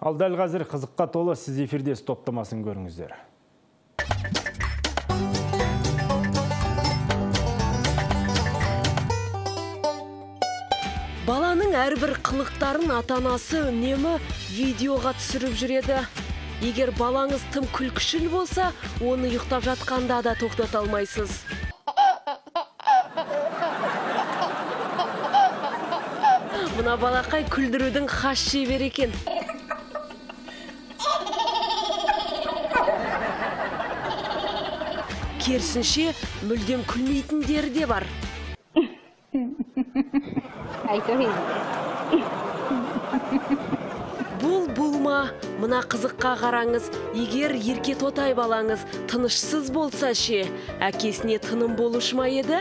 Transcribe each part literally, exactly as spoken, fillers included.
Ал дәл қазір қызыққа толы сіз эфирде топтамасын көріңіздер. Баланың әрбір қылықтарын ата-анасы үнемі видеоға түсіріп жүреді. Егер балаңыз тым күлкішіл болса, оны ұйықтап жатқанда да тоқтата алмайсыз. Мына балақай күлдірудің хас шебері екен. Керісінше мүлдем күлмейтіндері де бар. Бұл бұлма, мына қызыққа қараңыз. Егер ерке тотай балаңыз тынышсыз болса ше, әкесіне тыным болушы ма еді?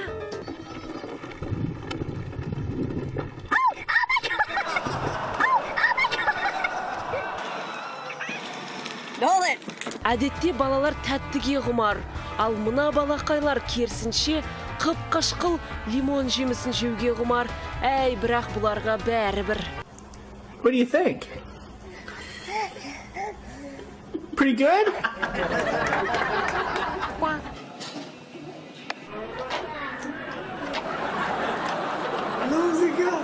Әдетте балалар тәттіге құмар, ал мына балақайлар керісінше қып-қышқыл лимон жемісін жеуге құмар. Әй, бірақ бұларға бәрі бір. What do you think? Pretty good? Música.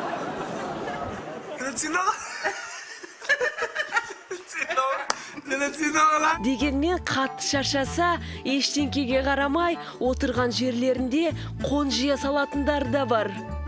Дегенмен қатты шаршаса, ештеңкеге қарамай отырған жерлерінде қонжия салатындар да бар.